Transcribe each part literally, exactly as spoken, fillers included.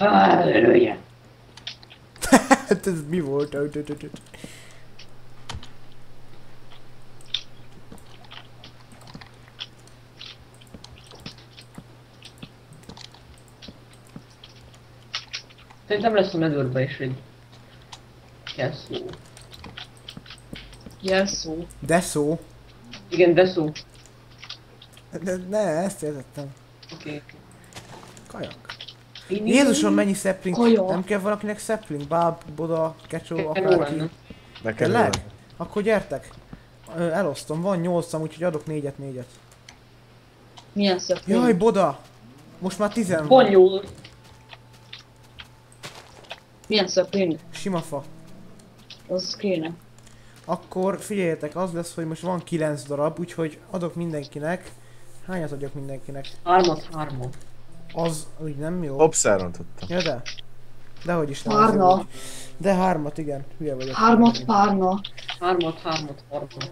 Ah, lője. Hát ez mi volt? Szerintem lesz a medőrbe is egy... Jelszó. Jelszó. De szó. Igen, de szó. De, ne, ezt értettem. Oké. Okay. Kajak. Jézusom, mennyi sapling. Kaja. Nem kell valakinek sapling? Báb, Boda, Kecsó, Jó akárki. lenne. Nekem Tényleg? Akkor gyertek. Ö, Elosztom, van nyolcam, úgyhogy adok négyet, négyet. Milyen szép. Jaj, Boda! Most már tizen van. Bonyol. Milyen szép. Sima fa. Az kéne. Akkor figyeljetek, az lesz, hogy most van kilenc darab, úgyhogy adok mindenkinek. Hányat adjak mindenkinek? Hármat, hármat. Az úgy nem jó. Hops, elrontottam. Ja, de. Dehogy is nem. Párna. azért úgy. De hármat, igen. Hülye vagyok. Hármat párna. Hármat, hármat, hármat.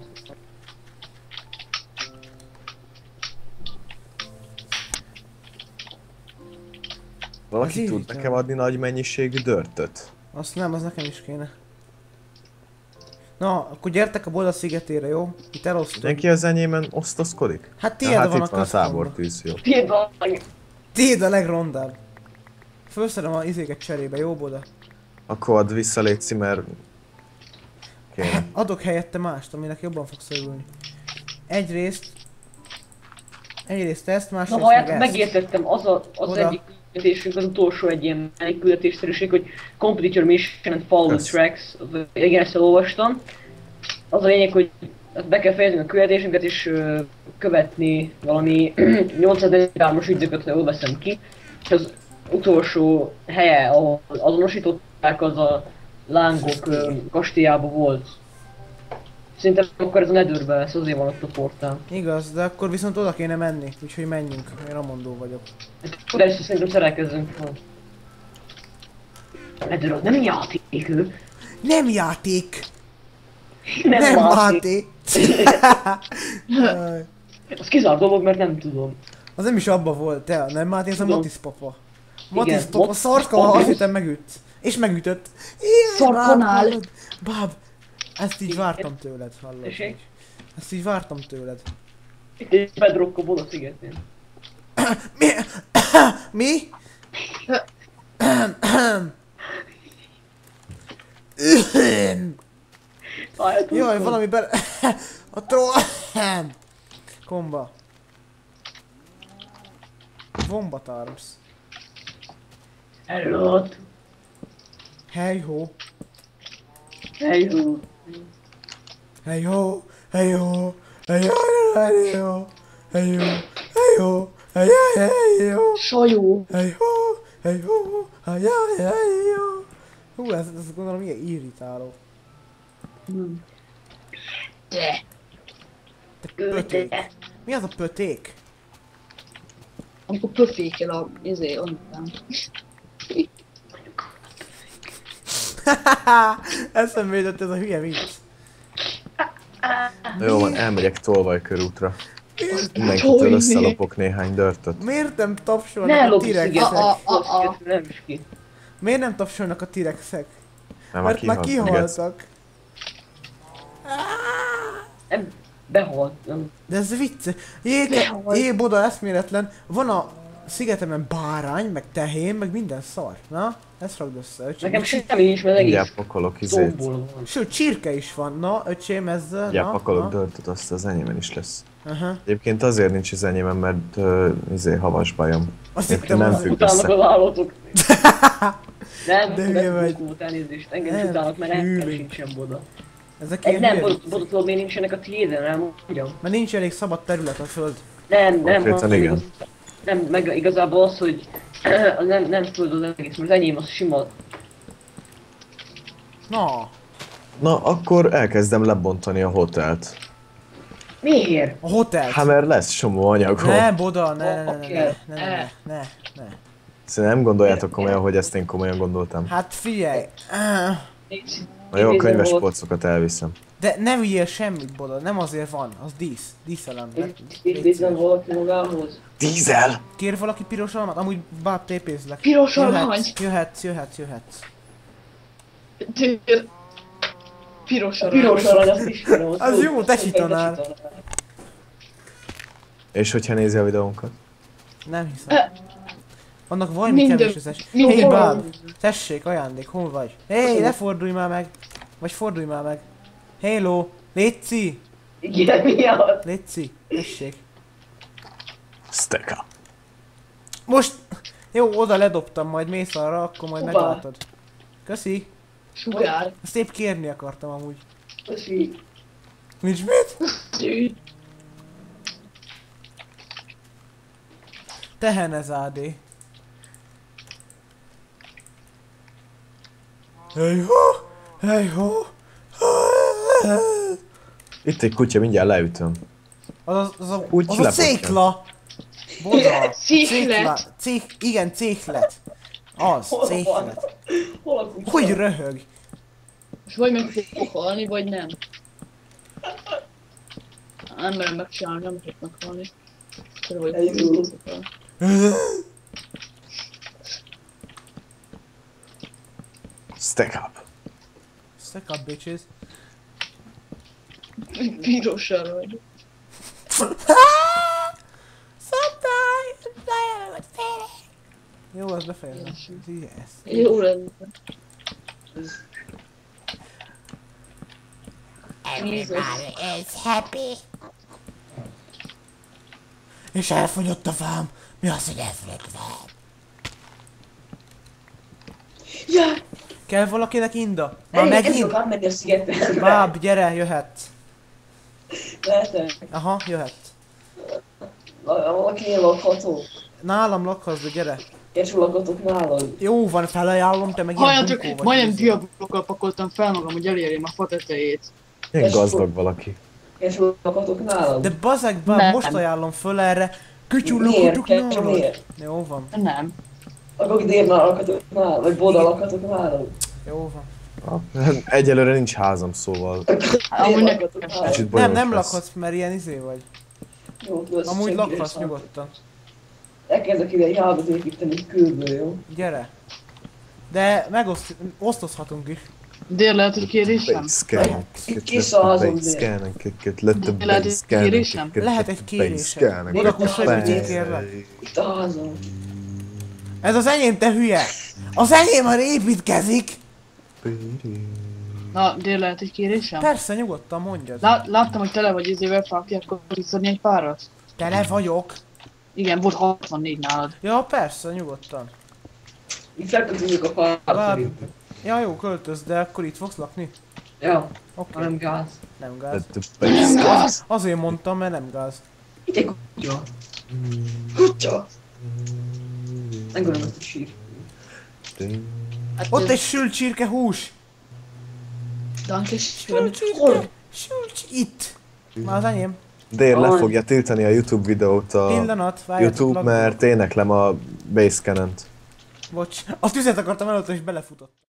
Valaki Az tud így nekem van. adni nagy mennyiségű dörtöt? Azt nem, az nekem is kéne. Na, akkor gyertek a Boda szigetére, jó? Itt elosztom. Mindenki az enyémen osztozkodik? Hát Ja, tiéd hát van itt a van a központban. tábortűz, jó. Tiéd van. Tiéd a legrondább. Felszedem a izéket cserébe, jó Boda? Akkor add vissza, létszi, mert... Kéne. Adok helyette mást, aminek jobban fogsz örülni. Egyrészt... Egyrészt ezt, Na másrészt hallják, meg ezt. megértettem, az, a, az Oda. egyik küldetésünk, az utolsó egy ilyen küldetésszerűség, hogy complete your mission and follow the Kösz. tracks. Igen, ezt elolvastam. Az a lényeg, hogy be kell fejezni a küldetésünket és ö, követni valami nyolcszáznegyvenhárom-as ügydököt, ha jól veszem ki. És az utolsó helye, ahol azonosították, az a lángok ö, kastélyában volt. Szerintem akkor ez a nedőrben lesz, azért van ott a portál. Igaz, de akkor viszont oda kéne menni, úgyhogy menjünk. Én Ramondó vagyok. De ezt szerintem szerelkezzünk fel. Nedőr az nem játék ő. Nem játék! Nem, Nem játék. játék! Jaj. Az kizárt dolog, mert nem tudom. Az nem is abba volt, te, nem Máté, ez a Tudom. Matisz papa. Matisz Igen, papa Mat- szarka, ha Matisz. azt hittem megüt. És megütött. Jaj, Szarkonál. Báb, Báb, ezt így vártam tőled, hallod? Tessék? Ezt így vártam tőled. Itt egy bedrock a Boda szigetén. Mi? Mi? Jaj, valami bele... A troll... Komba. Wombat Arms. Hello. Hey ho. Hello. Hey ho. Hey ho. Hey ho. Hey ho. Hey ho. Hey ho. Hey hey hey ho. Sajó. Hey ho. Hey ho. Hey hey hey ho. Hú, ez, ez gondolom ilyen irritáló. Hmm. De. Te pöték. Mi az a pöték? Amikor pöfékel a... izé, anyukám. Eszembe jutott ez a hülye vicc. Na jó van, elmegyek Tolvaj-körútra. Mindenkitől Tolvaj. összelopok néhány dörtöt. Miért nem tapsolnak Ne a lopj T-rexek? szigetre. A- a- a- a. Szigetre nem is ki. Miért nem tapsolnak a T-rexek? Nem, Mert már kihaltak. kihaltak. Nem, behalt. Nem. De ez vicc. Jé, ke- Behalt. jé, Boda, eszméletlen. Van a szigetemen bárány, meg tehén, meg minden szar. Na, ezt ragd össze, öcsém. Nekem semmi nincs, mert egész Mindjárt pakolok izét. szomból van. Sőt, csirke is van. Na, öcsém, ezzel. Mindjárt Na, pakolok na. dörtöt, azt az enyémen is lesz. Aha. Egyébként azért nincs az enyémen, mert uh, izé havas bajom. Azt Egyébként hittem, nem az- függ Utálnak össze. az állatok. Nem, De nem, hülye nem vagy. bukult elnézést. Engem is Nem, utálnak, mert nekem hűlünk. sincsen Boda. Ezek Egy ilyen nem, hülye Boda, viccek. Boda tudod, miért nincsenek a tiéden, nem mondjam. Mert nincs elég szabad terület a föld. Nem, nem, Konkrétan hanem igen. igaz- nem, meg igazából az, hogy az nem, nem föld az egész, mert az enyém az sima. Na, Na, akkor elkezdem lebontani a hotelt. Miért? a hotel. Hát mert lesz csomó anyagom. Ne, Boda, ne, ne, ne, Oké. ne, ne, ne, ne, ne, ne. Szóval nem gondoljátok komolyan, hogy ezt én komolyan gondoltam. Hát figyelj. Na jó, a könyves polcokat elviszem. De ne vigyél semmit, Boda, nem azért van, az dísz. Díszelem. Idézem valaki magához. Dízel! Kér valaki piros alamat? Amúgy báb tépézlek. Piros arany! Jöhetsz, jöhetsz, jöhetsz. Tényleg. Piros A arany. piros arany, azt ismerem. Az jó, tesítanál. És hogyha nézi a videónkat? Nem hiszem. Annak valami Minden- kevés összes. minden- Hé, báb! Tessék, ajándék, hol vagy? Hé, ne fordulj már meg! Vagy fordulj már meg! Hello! Léci! Igen, mi az? Léci! Tessék! Stack up. Most! Jó, oda ledobtam, majd mész arra, akkor majd Hoppá. meglátod. Köszi! Sugár. Ezt épp kérni akartam amúgy. Köszi. Nincs mit? Tehenez á dé. Hey ho! Hey ho! Itt egy kutya, mindjárt leütöm. Az a, az a, Úgy az a lepottyant. cékla! Boda! Céklet. Cék, igen, céklet. Az, Hol van? céklet. Hol a kutya? Hogy röhög? És vagy meg fog halni, vagy nem. Nem merem megcsinálni, nem tudok meghalni. Körül vagy Elindul. Stack up. Stack up, bitches. Piros arany. Jó, az befejezem. Yes. Jó lenne. Everybody is happy. És elfogyott a fám. Mi az, hogy Everything. Ja! kell valakinek inda? Már Elég, megint? megint? Menni a szigetre. Báb, gyere, jöhetsz. Lehetek. Aha, jöhetsz. Valaki ilyen lakható. Nálam lakhatsz, de gyere. És lakatok nálad. Jó van, felajánlom, te meg ilyen Halljátok, bunkó vagy. majdnem diablokkal pakoltam fel magam, hogy elérjem a fa tetejét. Ilyen És gazdag valaki. És lakatok nálad. De bazeg, báb, Nem. most ajánlom föl erre. Kütyú Miért? lakatok Kell, nálad. miért? Jó van, Nem. Akkor délnál lakatok nálad. Vagy boda lakatok nálad. jó van. Ah, egyelőre nincs házam, szóval Amúgy Dél nekem lakatok sem. nálad. kicsit Nem, bonyolult nem lesz. lakhatsz, mert ilyen izé vagy. Jó, tudod, Amúgy senki lakhatsz sem. nyugodtan. Elkezdek ide egy hálót építeni kőből, jó? Gyere. De megosztozhatunk is. Dél lehet, hogy kérésem? Base scan, Ki- kick ki it, szavazom, let the base Dél? scan and kick it, let the De lehet, base hogy scan and kérésem? kick it, Lehet let egy the base kérésem. scan and Oda kick it, kussolj, bang. hogy kérlek. Itt a házam. Ez az enyém, te hülye! Az enyém, ha építkezik! Na, Dél lehet, hogy kérésem? Persze, nyugodtan mondjad. Lá láttam, hogy tele vagy izével fel, akkor visszadni egy párat? Tele vagyok. Igen, volt hatvannégy nálad. Ja, persze, nyugodtan. Itt felkötözünk a pár Bár- szerintem. Ja, jó, költöz, de akkor itt fogsz lakni? Ja, Oké, hanem gáz. nem gáz. Let the base scan. Az, azért mondtam, mert nem gáz. Itt egy kutya. Kutya! Nem gondolom, hogy sír. Hát, Ott egy sült csirke hús! Dankes. Sült csirke! Hol? Sült csirke! Itt! Már az enyém. Dér le Aj. fogja tiltani a YouTube videót a Pillanat, várjatok. YouTube, lakban. mert éneklem a base scan-ent. Bocs. A tüzet akartam előtt, és belefutott.